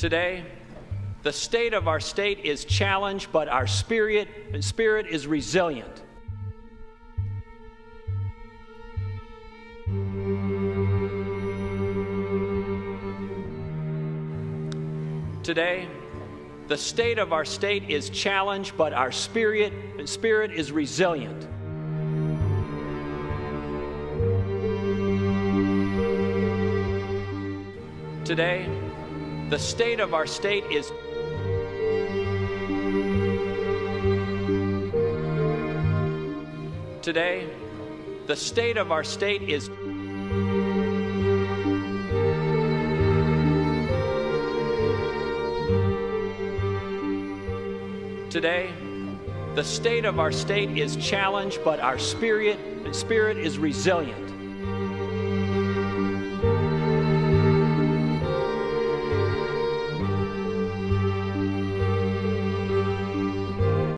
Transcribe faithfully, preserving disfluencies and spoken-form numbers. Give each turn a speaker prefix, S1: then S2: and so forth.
S1: Today, the state of our state is challenged, but our spirit, spirit is resilient. Today, the state of our state is challenged, but our spirit, spirit is resilient. Today, the state of our state is Today, the state of our state is Today, the state of our state is challenged, but our spirit, spirit is resilient.